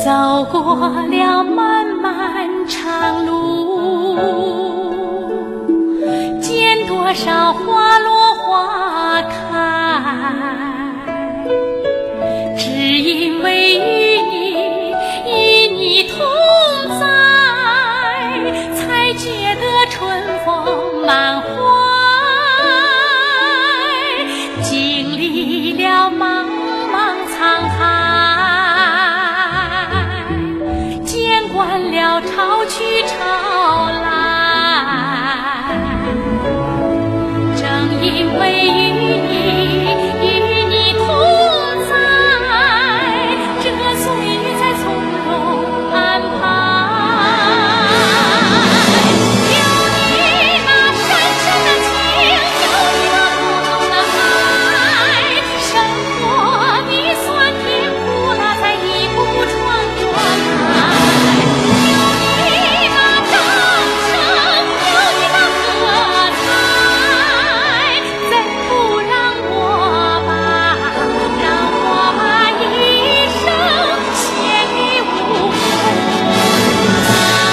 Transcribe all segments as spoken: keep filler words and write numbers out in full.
走过了漫漫长路，见多少花落花开，只因为与你与你同在，才觉得春风满怀。经历了茫茫沧海，见惯了潮去潮来，正因为与你与你同在，这岁月才从容安排。有你那深深的情，有你那浓浓的爱，生活的酸甜苦辣在一步闯撞开。有你那掌声，有你那喝彩，怎不让我把让我把一生献给五湖来。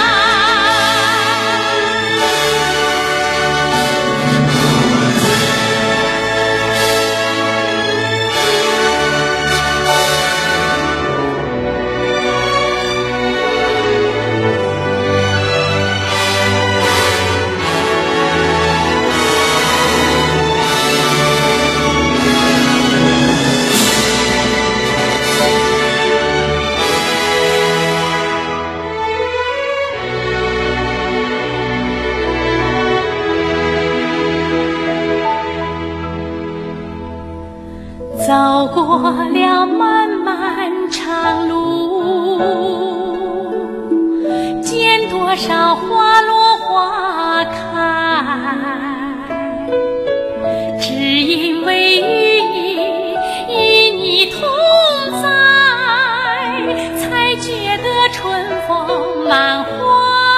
走过了漫漫长路，见多少花落花开，只因为与你与你同在，才觉得春风满怀。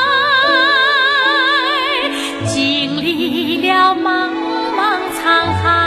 经历了茫茫沧海，